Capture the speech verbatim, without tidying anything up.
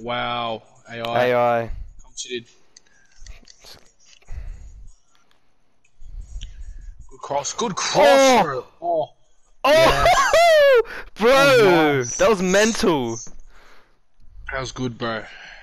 Wow. A I. A I. Considered. Good cross. Good cross, Oh! bro. Oh. Oh! Yeah. Bro! That was nice. That was mental. That was good, bro.